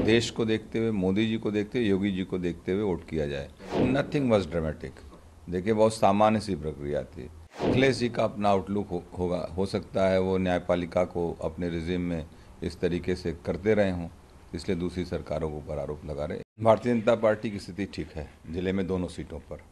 देश को देखते हुए, मोदी जी को देखते हुए, योगी जी को देखते हुए वोट किया जाए। Nothing was dramatic. देखिए, बहुत सामान्य सी प्रक्रिया थी। अखिलेश जी का अपना आउटलुक होगा, हो सकता है वो न्यायपालिका को अपने रिजिम में इस तरीके से करते रहे हों, इसलिए दूसरी सरकारों के ऊपर आरोप लगा रहे। भारतीय जनता पार्टी की स्थिति ठीक है जिले में दोनों सीटों पर,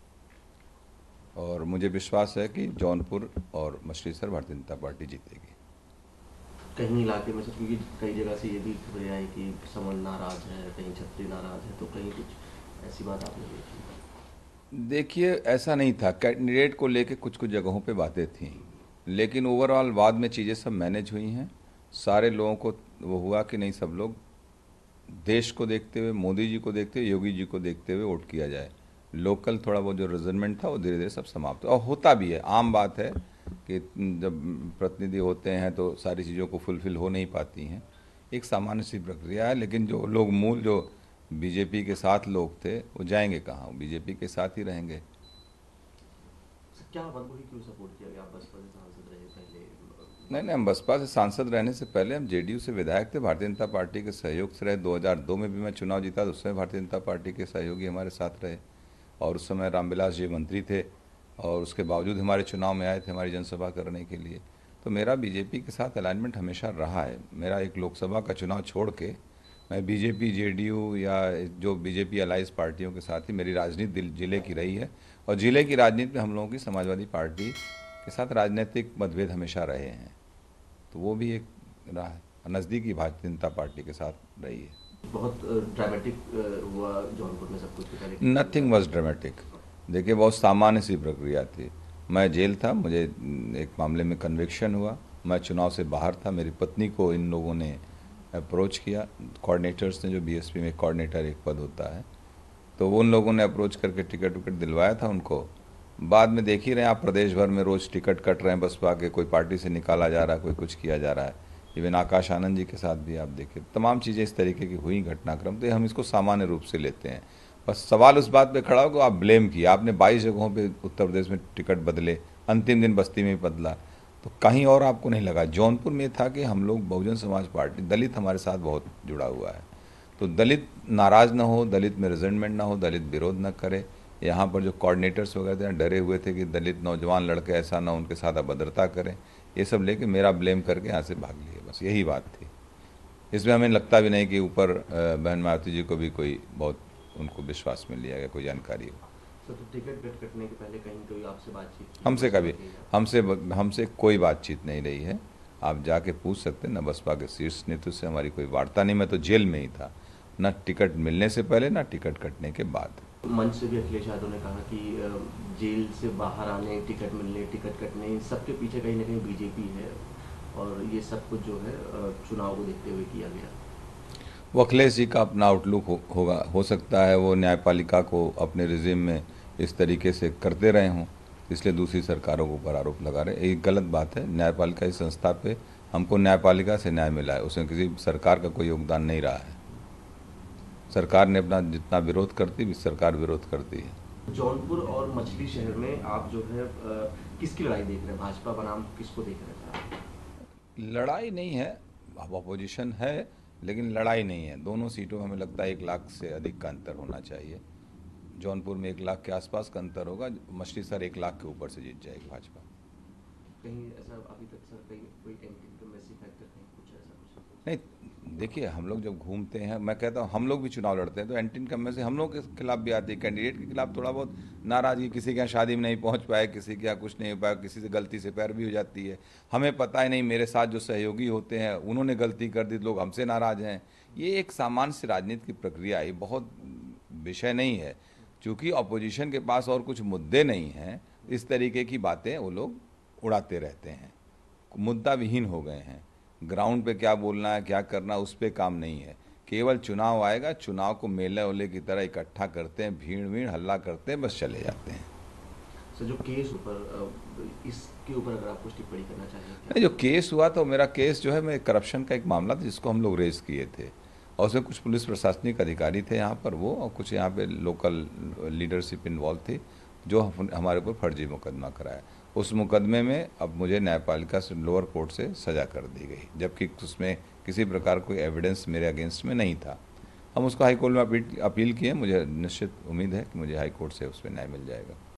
और मुझे विश्वास है कि जौनपुर और मछलीशहर भारतीय जनता पार्टी जीतेगी। कहीं इलाके में सर, क्योंकि कई जगह से ये भी खबरें आई कि समन नाराज है, कहीं छत्री नाराज है, तो कहीं कुछ ऐसी बात आपने देखी? देखिए, ऐसा नहीं था। कैंडिडेट को लेके कुछ कुछ जगहों पे बातें थी, लेकिन ओवरऑल बाद में चीज़ें सब मैनेज हुई हैं। सारे लोगों को वो हुआ कि नहीं, सब लोग देश को देखते हुए, मोदी जी को देखते हुए, योगी जी को देखते हुए वोट किया जाए। लोकल थोड़ा वो जो रिजर्वमेंट था वो धीरे धीरे सब समाप्त और होता भी है। आम बात है कि जब प्रतिनिधि होते हैं तो सारी चीज़ों को फुलफिल हो नहीं पाती हैं, एक सामान्य सी प्रक्रिया है। लेकिन जो लोग मूल जो बीजेपी के साथ लोग थे वो जाएंगे कहाँ, वो बीजेपी के साथ ही रहेंगे। सर, क्या आपको ही क्यों सपोर्ट किया गया? आप बसपा से सांसद रहे पहले। नहीं, हम बसपा से सांसद रहने से पहले हम जेडीयू से विधायक थे। भारतीय जनता पार्टी के सहयोग से रहे। 2002 में भी मैं चुनाव जीता तो उसमें भारतीय जनता पार्टी के सहयोगी हमारे साथ रहे, और उस समय रामविलास जी मंत्री थे, और उसके बावजूद हमारे चुनाव में आए थे हमारी जनसभा करने के लिए। तो मेरा बीजेपी के साथ अलाइनमेंट हमेशा रहा है। मेरा एक लोकसभा का चुनाव छोड़ के मैं बीजेपी, जेडीयू या जो बीजेपी अलाइज पार्टियों के साथ ही मेरी राजनीति जिले की रही है, और जिले की राजनीति में हम लोगों की समाजवादी पार्टी के साथ राजनीतिक मतभेद हमेशा रहे हैं, तो वो भी एक रहा है। नज़दीकी भारतीय जनता पार्टी के साथ रही है। बहुत ड्रामेटिक हुआ जौनपुर में सब कुछ पहले। Nothing was dramatic. देखिए, बहुत सामान्य सी प्रक्रिया थी। मैं जेल था, मुझे एक मामले में कन्विक्शन हुआ, मैं चुनाव से बाहर था। मेरी पत्नी को इन लोगों ने अप्रोच किया, कोऑर्डिनेटर्स ने, जो बीएसपी में कोऑर्डिनेटर एक पद होता है, तो उन लोगों ने अप्रोच करके टिकट विकट दिलवाया था उनको। बाद में देख ही रहे हैं आप, प्रदेश भर में रोज़ टिकट कट रहे हैं बसपा के, कोई पार्टी से निकाला जा रहा है, कोई कुछ किया जा रहा है। इवन आकाश आनंद जी के साथ भी आप देखिए, तमाम चीज़ें इस तरीके की हुई घटनाक्रम, तो हम इसको सामान्य रूप से लेते हैं। बस सवाल उस बात पे खड़ा हो कि आप ब्लेम किया, आपने 22 जगहों पे उत्तर प्रदेश में टिकट बदले, अंतिम दिन बस्ती में बदला, तो कहीं और आपको नहीं लगा। जौनपुर में था कि हम लोग बहुजन समाज पार्टी, दलित हमारे साथ बहुत जुड़ा हुआ है, तो दलित नाराज़ ना हो, दलित में रिजेंटमेंट ना हो, दलित विरोध न करे। यहाँ पर जो कोऑर्डिनेटर्स वगैरह थे डरे हुए थे कि दलित नौजवान लड़के ऐसा ना उनके साथ अभद्रता करें, ये सब लेके मेरा ब्लेम करके यहाँ से भाग लिए, बस यही बात थी। इसमें हमें लगता भी नहीं कि ऊपर बहन मायावती जी को भी कोई बहुत उनको विश्वास में लिया गया, कोई जानकारी हो। सर, तो टिकट कटने के पहले कहीं कोई आपसे बातचीत की? हमसे कभी हमसे कोई बातचीत नहीं रही है। आप जाके पूछ सकते हैं, न बसपा के शीर्ष नेतृत्व से हमारी कोई वार्ता नहीं। मैं तो जेल में ही था, न टिकट मिलने से पहले न टिकट कटने के बाद। मंच से भी अखिलेश यादव ने कहा कि जेल से बाहर आने, टिकट मिलने, टिकट कटने, इन सबके पीछे कहीं ना कहीं बीजेपी है, और ये सब कुछ जो है चुनाव को देखते हुए किया गया। वो अखिलेश जी का अपना आउटलुक होगा, हो सकता है वो न्यायपालिका को अपने रिजिम में इस तरीके से करते रहे हों, इसलिए दूसरी सरकारों के ऊपर आरोप लगा रहे। ये गलत बात है। न्यायपालिका इस संस्था पे, हमको न्यायपालिका से न्याय मिला है, उसमें किसी सरकार का कोई योगदान नहीं रहा है। सरकार ने अपना जितना विरोध करती है, सरकार विरोध करती है। जौनपुर और मछली शहर में आप जो है किसकी लड़ाई देख रहे हैं? भाजपा बनाम किसको देख रहे हैं? लड़ाई नहीं है, अब अपोजिशन है, लेकिन लड़ाई नहीं है। दोनों सीटों में हमें लगता है 1 लाख से अधिक का अंतर होना चाहिए। जौनपुर में 1 लाख के आसपास का अंतर होगा, मछलीशहर 1 लाख के ऊपर से जीत जाएगी भाजपा। कहीं ऐसा अभी तक सर, कहीं कोई एंटी इनकम्बेंसी फैक्टर, कहीं कुछ ऐसा कुछ? नहीं, देखिए, हम लोग जब घूमते हैं, मैं कहता हूँ हम लोग भी चुनाव लड़ते हैं तो एंटी इनकम्बेंसी हम लोग के खिलाफ भी आती है। कैंडिडेट के खिलाफ थोड़ा बहुत नाराज़गी, किसी के यहाँ शादी में नहीं पहुँच पाए, किसी के यहाँ कुछ नहीं हो पाया, किसी से गलती से पैरवी हो जाती है, हमें पता ही नहीं, मेरे साथ जो सहयोगी होते हैं उन्होंने गलती कर दी, लोग हमसे नाराज़ हैं। ये एक सामान्य सी राजनीति की प्रक्रिया है, बहुत विषय नहीं है। चूँकि अपोजिशन के पास और कुछ मुद्दे नहीं हैं, इस तरीके की बातें वो लोग उड़ाते रहते हैं, मुद्दा विहीन हो गए हैं। ग्राउंड पे क्या बोलना है, क्या करना, उस पर काम नहीं है। केवल चुनाव आएगा, चुनाव को मेले ओले की तरह इकट्ठा करते हैं, भीड़ भीड़ हल्ला करते हैं, बस चले जाते हैं। सर, जो केस ऊपर, इसके ऊपर अगर आप कुछ टिप्पणी करना चाहें? नहीं, जो केस हुआ तो मेरा केस जो है, मैं करप्शन का एक मामला था जिसको हम लोग रेज किए थे, और उसमें कुछ पुलिस प्रशासनिक अधिकारी थे यहाँ पर वो, और कुछ यहाँ पे लोकल लीडरशिप इन्वॉल्व थी, जो हमारे ऊपर फर्जी मुकदमा कराया। उस मुकदमे में अब मुझे न्यायपालिका से, लोअर कोर्ट से सज़ा कर दी गई, जबकि उसमें किसी प्रकार कोई एविडेंस मेरे अगेंस्ट में नहीं था। हम उसको हाई कोर्ट में अपील किए। मुझे निश्चित उम्मीद है कि मुझे हाई कोर्ट से उस पर न्याय मिल जाएगा।